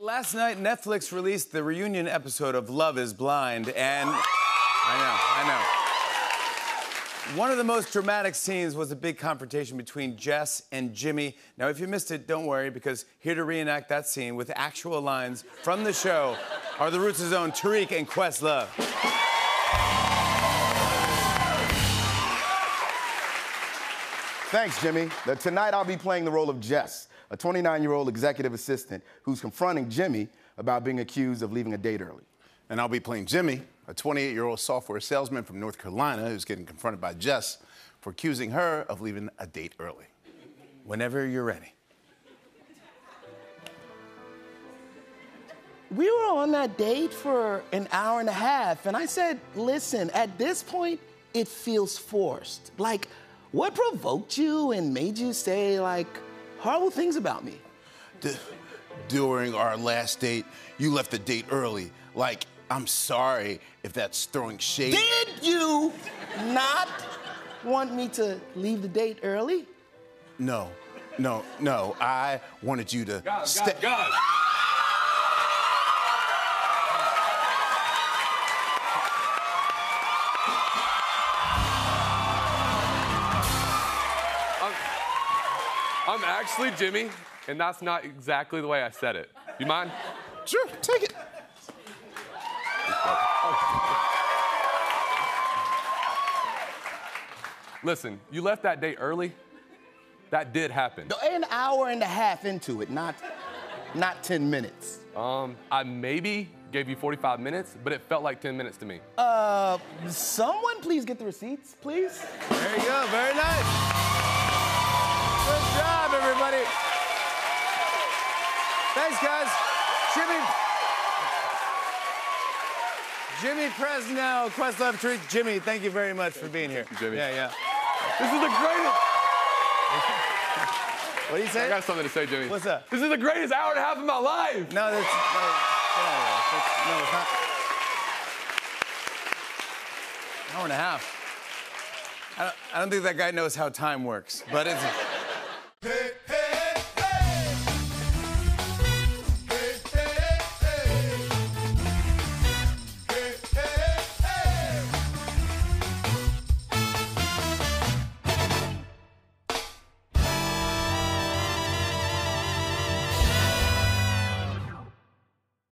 Last night, Netflix released the reunion episode of Love is Blind, and I know. One of the most dramatic scenes was a big confrontation between Jess and Jimmy. Now, if you missed it, don't worry, because here to reenact that scene with actual lines from the show are the Roots' own Tariq and Questlove. Thanks, Jimmy. Tonight I'll be playing the role of Jess, a 29-year-old executive assistant who's confronting Jimmy about being accused of leaving a date early. And I'll be playing Jimmy, a 28-year-old software salesman from North Carolina who's getting confronted by Jess for accusing her of leaving a date early. Whenever you're ready. We were on that date for an hour and a half, and I said, listen, at this point, it feels forced. Like, what provoked you and made you say, like, horrible things about me? During our last date, you left the date early. Like, I'm sorry if that's throwing shade. Did you not want me to leave the date early? No. I wanted you to stay. Guys. I'm actually Jimmy, and that's not exactly the way I said it. You mind? Sure, take it. Listen, you left that date early. That did happen. An hour and a half into it, not 10 minutes. I maybe gave you 45 minutes, but it felt like 10 minutes to me. Someone please get the receipts, please? There you go, very nice. Good job, everybody. Thanks, guys. Jimmy Presnell, Questlove, Tariq, Jimmy, thank you very much for being here. Jimmy. Yeah. This is the greatest. What do you say? I got something to say, Jimmy. What's up? This is the greatest hour and a half of my life. No, it's not. Hour and a half. I don't think that guy knows how time works, but it's...